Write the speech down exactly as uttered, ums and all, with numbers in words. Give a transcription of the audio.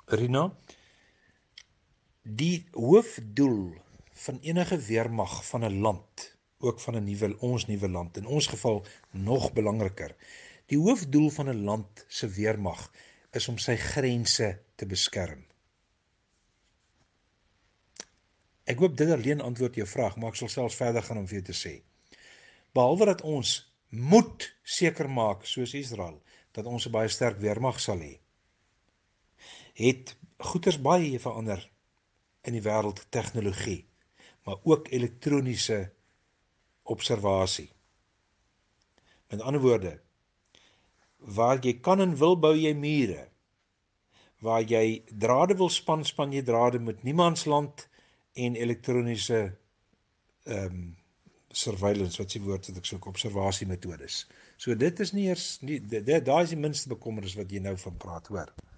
Rina, die hoofdoel van enige weermag van 'n land, ook van 'n nuwe, ons nuwe land, in ons geval nog belangriker, die hoofdoel van 'n land se weermag is om sy grense te beskerm. Ek hoop dit alleen antwoord jou vraag, maar ek sal selfs verder gaan om vir jou te sê. Behalwe dat ons moet seker maak, soos Israel, dat ons 'n baie sterk weermag sal hê, het goeders baie verander in die wêreld, tegnologie, maar ook elektroniese observasie. Met ander woorde, waar jy kan en wil, bou jy mure. Waar jy drade wil span, span jy drade met niemandsland en elektroniese um, surveillance, wat is die woord wat ek soek, observasiemetodes. So dit is nie eers, nie, daar is die minste bekommernis wat jy nou van praat, hoor.